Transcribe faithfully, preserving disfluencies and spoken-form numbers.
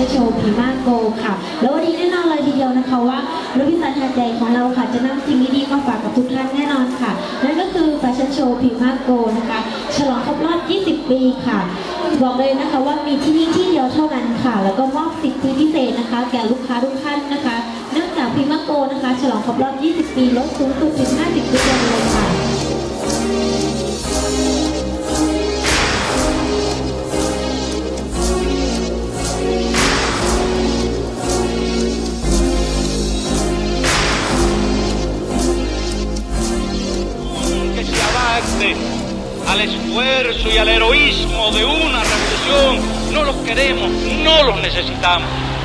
นโชว์พีมาโกค่ะแล้ววันนี้แน่นอนเลยทีเดียวนะคะว่ารถพิสันหาดใหญ่ของเราค่ะจะนำสิ่งดีๆมาฝากกับทุกท่านแน่นอนค่ะนั่นก็คือแฟชั่นโชว์พีมาโกนะคะฉลองครบรอบยี่สิบปีค่ะบอกเลยนะคะว่ามีที่นี่ที่เดียวเท่านั้นค่ะแล้วก็มอบสิทธิพิเศษนะคะแก่ลูกค้าทุกท่านนะคะเนื่องจากพีมาโกนะคะฉลองครบรอบยี่สิบปีลดสูงสุดถึง ห้าสิบเปอร์เซ็นต์ เลยค่ะ al esfuerzo y al heroísmo de una revolución. No los queremos, no los necesitamos.